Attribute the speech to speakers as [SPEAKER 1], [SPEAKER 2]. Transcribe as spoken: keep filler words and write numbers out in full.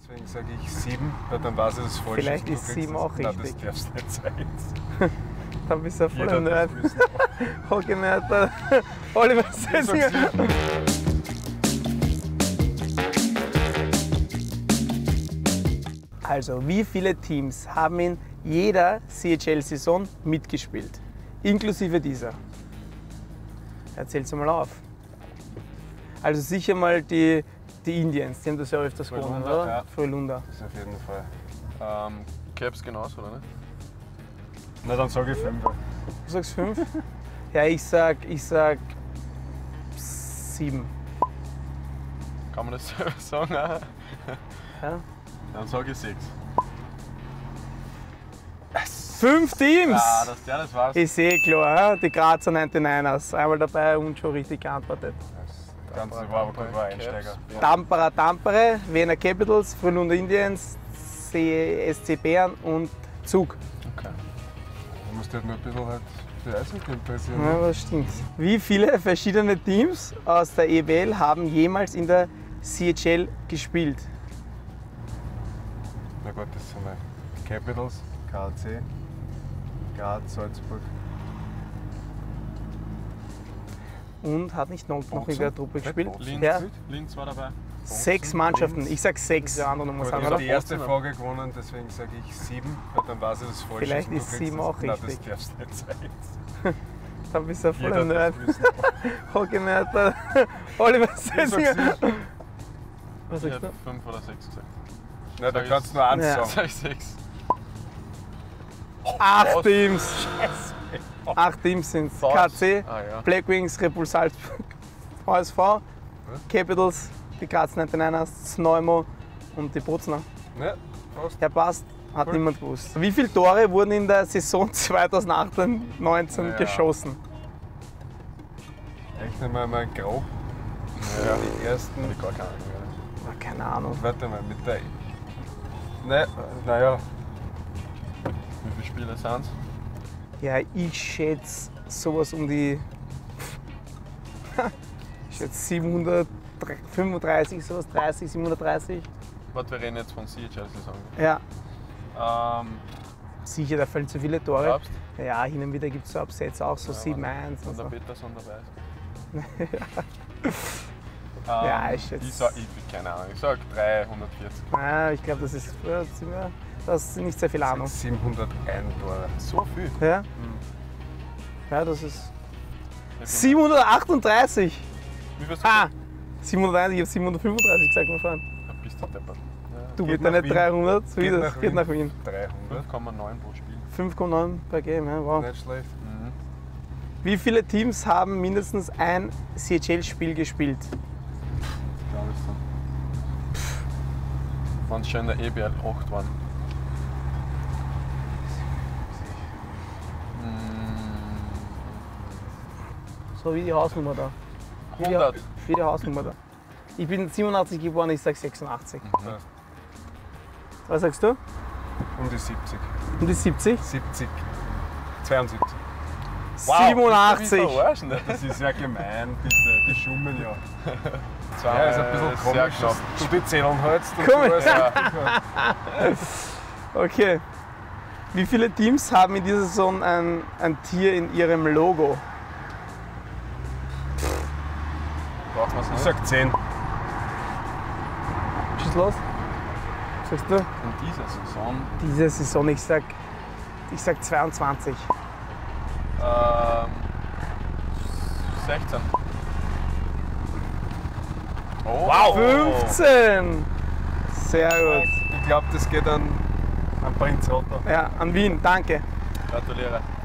[SPEAKER 1] Deswegen sage ich sieben, weil dann weiß ich das falsch.
[SPEAKER 2] Vielleicht ist sieben auch
[SPEAKER 1] Nein,
[SPEAKER 2] richtig.
[SPEAKER 1] das darf's nicht sein.
[SPEAKER 2] Dann bist du ein voller
[SPEAKER 1] Jeder
[SPEAKER 2] Nerd.
[SPEAKER 1] darf wissen.
[SPEAKER 2] Hockey-Nerd, der Oliver Sessinger. Also, wie viele Teams haben in jeder C H L-Saison mitgespielt? Inklusive dieser. Erzähl's mal auf. Also sicher mal die, die Indians, die haben das ja öfters gewonnen,
[SPEAKER 1] Frölunda,
[SPEAKER 2] oder?
[SPEAKER 1] ja.
[SPEAKER 2] Frölunda.
[SPEAKER 1] Das auf jeden Fall.
[SPEAKER 3] Ähm, Caps genauso, oder nicht?
[SPEAKER 1] Na, dann sage ich fünf.
[SPEAKER 2] Du sagst fünf? Ja, ich sag, ich sag sieben.
[SPEAKER 3] Kann man das selber sagen?
[SPEAKER 2] Ja?
[SPEAKER 3] Dann sage ich sechs.
[SPEAKER 2] Fünf Teams!
[SPEAKER 3] Ah, dass der das war's.
[SPEAKER 2] Ist eh klar, ja? Die Grazer neunundneunzigers. Einmal dabei und schon richtig geantwortet.
[SPEAKER 1] Das Ganze war aber gut, war Einsteiger.
[SPEAKER 2] Tampere Tampere, Wiener Capitals, Frölunda Indians, S C Bären und Zug.
[SPEAKER 3] Okay.
[SPEAKER 1] Du musst halt nur ein bisschen halt für Eishockey interessieren.
[SPEAKER 2] Ja, das stimmt. Wie viele verschiedene Teams aus der E W L haben jemals in der C H L gespielt?
[SPEAKER 1] Na gut, das sind wir. Capitals, K A C, Graz, Salzburg.
[SPEAKER 2] Und hat nicht noch, noch in der Truppe gespielt?
[SPEAKER 3] Linz,
[SPEAKER 2] Ja.
[SPEAKER 3] Linz war dabei.
[SPEAKER 2] Sechs Mannschaften. Ich sag sechs, ja, andere muss
[SPEAKER 1] Gut,
[SPEAKER 2] sagen,
[SPEAKER 1] ich habe
[SPEAKER 2] oder?
[SPEAKER 1] die erste Frage gewonnen, deswegen sage ich sieben, weil dann weiß ich das falsch.
[SPEAKER 2] Vielleicht
[SPEAKER 1] und du
[SPEAKER 2] ist
[SPEAKER 1] kriegst
[SPEAKER 2] sieben
[SPEAKER 1] das-
[SPEAKER 2] auch
[SPEAKER 1] Nein,
[SPEAKER 2] richtig.
[SPEAKER 1] das darf's nicht sein.
[SPEAKER 2] Dann bist du ein voller
[SPEAKER 1] Jeder
[SPEAKER 2] Nerd.
[SPEAKER 1] darf wissen.
[SPEAKER 2] Hockey-Nerd, der Oliver
[SPEAKER 1] Ich sag
[SPEAKER 2] Sessinger.
[SPEAKER 1] sieben.
[SPEAKER 2] Was
[SPEAKER 3] Ich
[SPEAKER 2] sagst du?
[SPEAKER 3] hätte fünf oder sechs gesagt.
[SPEAKER 1] Nein, da kannst du nur eins
[SPEAKER 2] Ja.
[SPEAKER 1] sagen.
[SPEAKER 3] Sag ich sechs.
[SPEAKER 2] Acht Teams. Acht Teams sind es. K C,
[SPEAKER 3] Ah ja.
[SPEAKER 2] Black Wings, Red Bull Salzburg, V S V, Capitals, die Graz neunundneunzigers, Sneumo und die Bozner.
[SPEAKER 1] Ne? Fast.
[SPEAKER 2] Der passt, hat
[SPEAKER 1] Cool.
[SPEAKER 2] niemand gewusst. Wie viele Tore wurden in der Saison zweitausendachtzehn neunzehn
[SPEAKER 1] Ja.
[SPEAKER 2] geschossen?
[SPEAKER 1] Rechnen wir mal grob. Ja. Die ersten.
[SPEAKER 3] Ich gar keine Ahnung.
[SPEAKER 2] Na, keine Ahnung.
[SPEAKER 1] Warte mal, mit der. Ne, naja.
[SPEAKER 3] Wie viele Spiele sind es?
[SPEAKER 2] Ja, ich schätze sowas um die. Ich schätze siebenhundertfünfunddreißig, sowas, dreißig, siebenhundertdreißig.
[SPEAKER 3] Warte, wir reden jetzt von C H L-Saison.
[SPEAKER 2] Ja,
[SPEAKER 3] Ähm,
[SPEAKER 2] sicher, da fallen zu viele Tore.
[SPEAKER 3] glaubst
[SPEAKER 2] Ja, hin und wieder gibt es so Absätze auch, so
[SPEAKER 3] Ja,
[SPEAKER 2] sieben eins
[SPEAKER 3] du?
[SPEAKER 2] und
[SPEAKER 3] Und der
[SPEAKER 2] so.
[SPEAKER 3] Peterson dabei ist.
[SPEAKER 2] Ja,
[SPEAKER 3] Ähm,
[SPEAKER 2] ich schätze-
[SPEAKER 3] Ich sag, ich, keine Ahnung, ich sag dreihundertvierzig.
[SPEAKER 2] Ja, ich glaube, das ist, ja, ziemlich- das ist nicht sehr viel Ahnung.
[SPEAKER 1] siebenhunderteins Tore.
[SPEAKER 3] So viel?
[SPEAKER 2] Ja,
[SPEAKER 3] Hm.
[SPEAKER 2] ja das ist.
[SPEAKER 3] Ich bin-
[SPEAKER 2] siebenhundertachtunddreißig!
[SPEAKER 3] Wie viel
[SPEAKER 2] Ah! siebenhunderteins, ich habe siebenhundertfünfunddreißig gesagt, mal fahren.
[SPEAKER 3] Da bist du deppert.
[SPEAKER 2] Du
[SPEAKER 1] Geht
[SPEAKER 2] mit
[SPEAKER 1] nach
[SPEAKER 2] deinen
[SPEAKER 1] Wien.
[SPEAKER 2] dreihundert, so
[SPEAKER 1] Geht
[SPEAKER 2] wie das,
[SPEAKER 1] nach
[SPEAKER 2] geht
[SPEAKER 1] Wien.
[SPEAKER 2] nach Wien.
[SPEAKER 1] dreihundert.
[SPEAKER 3] fünf Komma neun pro Spiel.
[SPEAKER 2] fünf Komma neun per Game, ja, wow.
[SPEAKER 1] Nicht schlecht.
[SPEAKER 3] Mhm.
[SPEAKER 2] Wie viele Teams haben mindestens ein C H L-Spiel gespielt?
[SPEAKER 3] Glaube ich so. Wenn es schon in der E B L acht waren.
[SPEAKER 2] So wie die Hausnummer da. Wie die,
[SPEAKER 3] hundert.
[SPEAKER 2] wie die Hausnummer da. Ich bin siebenundachtzig geboren, ich sag sechsundachtzig.
[SPEAKER 1] Ja.
[SPEAKER 2] Was sagst du?
[SPEAKER 1] Um die siebzig.
[SPEAKER 2] Um die siebzig?
[SPEAKER 1] siebzig. zweiundsiebzig.
[SPEAKER 2] siebenundachtzig!
[SPEAKER 3] Wow, verarschen, ne?
[SPEAKER 1] Das ist ja gemein, bitte. Die schummeln ja.
[SPEAKER 3] Zwei,
[SPEAKER 1] Ja, ist ein bisschen
[SPEAKER 3] sehr
[SPEAKER 1] komisch,
[SPEAKER 3] knapp.
[SPEAKER 1] dass du die Zählen hältst. und
[SPEAKER 2] Komisch.
[SPEAKER 1] du alles
[SPEAKER 3] Ja.
[SPEAKER 2] Okay. Wie viele Teams haben in dieser Saison ein, ein Tier in ihrem Logo?
[SPEAKER 3] Braucht man es
[SPEAKER 1] Ich
[SPEAKER 3] nicht.
[SPEAKER 1] sag zehn.
[SPEAKER 2] Schieß los. Was sagst du?
[SPEAKER 3] In dieser Saison
[SPEAKER 2] Diese Saison, ich sag, ich sag zweiundzwanzig.
[SPEAKER 3] ähm, sechzehn. Oh,
[SPEAKER 1] Wow.
[SPEAKER 2] fünfzehn! Sehr gut.
[SPEAKER 1] Ich glaube, das geht an, an Prinz Rotter.
[SPEAKER 2] Ja, an Wien, danke.
[SPEAKER 3] Gratuliere.